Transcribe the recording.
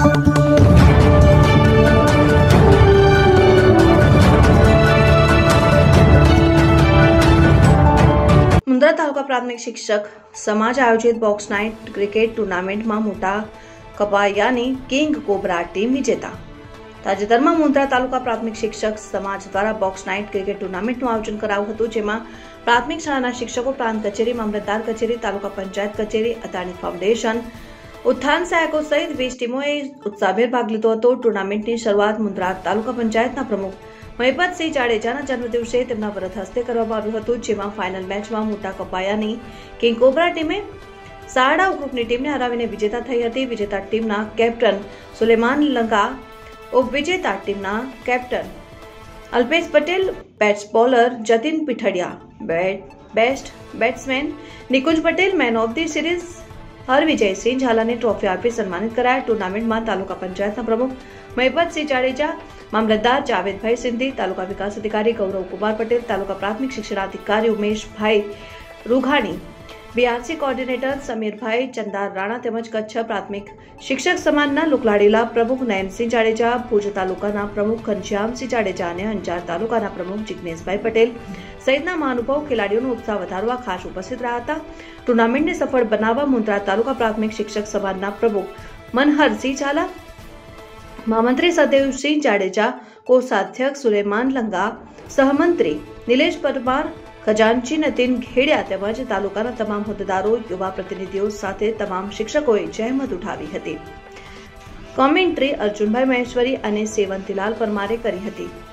મુન્દ્રા તાલુકા પ્રાથમિક શિક્ષક સમાજ આયોજિત બોક્સ નાઇટ ક્રિકેટ ટુર્નામેન્ટમાં મોટા કપાયાની કિંગ કોબ્રા ટીમ વિજેતા। તાજેતરમાં મુન્દ્રા તાલુકા પ્રાથમિક શિક્ષક સમાજ દ્વારા બોક્સ નાઇટ ક્રિકેટ ટુર્નામેન્ટનું આયોજન કરાયું હતું, જેમાં પ્રાથમિક શાળાના શિક્ષકો, પ્રાંત કચેરી, મામલતદાર કચેરી, તાલુકા પંચાયત કચેરી, અદાણી ફાઉન્ડેશન, ઉત્થાન સહાયકો સહિત 20 ટીમોએ ઉત્સાહભેર ભાગ લીધો હતો। ટુર્નામેન્ટની શરૂઆત મુન્દ્રા તાલુકા પંચાયતના પ્રમુખ મહિપતસિંહ જાડેજાના જન્મદિવસે તેમના વરદ હસ્તે કરવામાં આવ્યું હતું, જેમાં ફાઇનલ મેચમાં મોટા કપાયાની કિંગ કોબ્રા ટીમે સારડા ગ્રુપની ટીમને હરાવીને વિજેતા થઈ હતી। વિજેતા ટીમના કેપ્ટન સુલેમાન લંગા, ઉપવિજેતા ટીમના કેપ્ટન અલ્પેશ પટેલ, બેટ્સ bowler Jatin Pithadiya, best batsman Nikunj Patel, man of the series Harvijaysinh ઝાલાને ટ્રોફી આપી સન્માનિત કરાયા। ટુર્નામેન્ટમાં તાલુકા પંચાયતના પ્રમુખ મહિપતસિંહ જાડેજા, મામલતદાર જાવેદભાઈ સિંધી, તાલુકા વિકાસ અધિકારી ગૌરવ કુમાર પટેલ, તાલુકા પ્રાથમિક શિક્ષણાધિકારી ઉમેશભાઈ રૂઘાણી, બીઆરસી કોર્ડિનેટર સમીરભાઈ ચંદાર રાણા તેમજ કચ્છ પ્રાથમિક શિક્ષક સમાજના લોકલાડીલા પ્રમુખ નયનસિંહ જાડેજા, ભુજ તાલુકાના પ્રમુખ ઘનશ્યામસિંહ જાડેજા અને અંજાર તાલુકાના પ્રમુખ જિગ્નેશભાઈ પટેલ સહિતના મહાનુભાવ ખેલાડીઓનો ઉત્સાહ વધારવા ખાસ ઉપસ્થિત રહ્યા હતા। ટુર્નામેન્ટને સફળ બનાવવા મુન્દ્રા તાલુકા પ્રાથમિક શિક્ષક સમાજના પ્રમુખ મનહરસિંહ ઝાલા, મહામંત્રી સદેવસિંહ જાડેજા, કોષાધ્યક્ષ સુલેમાન લંગા, સહમંત્રી નિલેશ પરમાર, ખજાનચી નતીન ઘેડિયા તેમજ તાલુકાના તમામ હોદ્દેદારો, યુવા પ્રતિનિધિઓ સાથે તમામ શિક્ષકોએ જહેમત ઉઠાવી હતી। કોમેન્ટ્રી અર્જુનભાઈ મહેશ્વરી અને સેવંતીલાલ પરમારે કરી હતી।